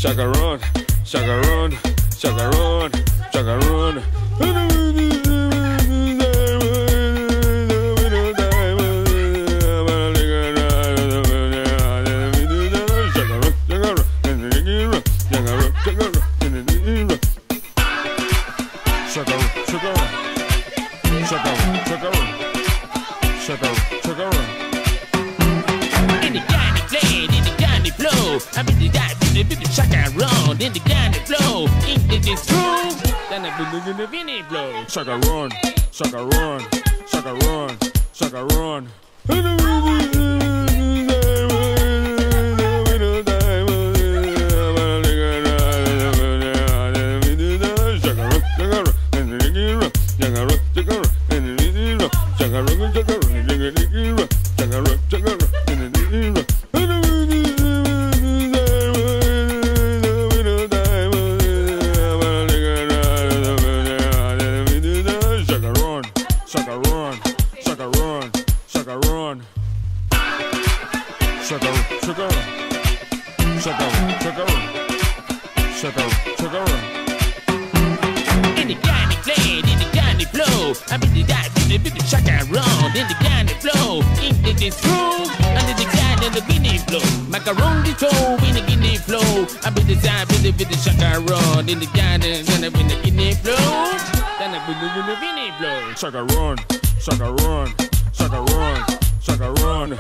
Chacarón, chacarón, chacarón, chacarón. I'm in the guy with the chacarón, in the guy that flow, into this groove, then I'm in the Vinny blow. Chacarón, chacarón, chacarón, chacarón. Chacarón, chacarón, chacarón. Chacarón, chacarón, chacarón, chacarón, chacarón, chacarón. In the guy that played, in the guy that flow, I'm in the guy with the chacarón, in the guy that flow, into this groove, under the guy that the Vinny blow. Macaron the toe, in the Guinea flow, I'm in the guy with the chacarón, in the guy that the Guinea flow. Then I'm in the Vinny blow. Chacarón, chacarón, chacarón, chacarón.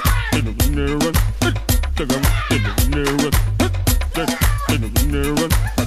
In the run.